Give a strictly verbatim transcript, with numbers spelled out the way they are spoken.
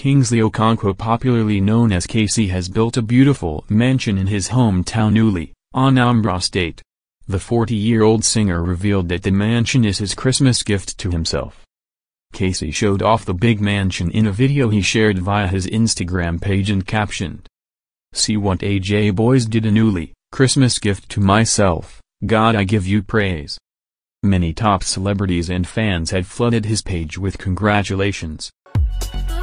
Kingsley Okonkwo, popularly known as Kcee, has built a beautiful mansion in his hometown Uli, Anambra State. The forty-year-old singer revealed that the mansion is his Christmas gift to himself. Kcee showed off the big mansion in a video he shared via his Instagram page and captioned, "See what A J boys did in Uli, Christmas gift to myself, God I give you praise." Many top celebrities and fans had flooded his page with congratulations.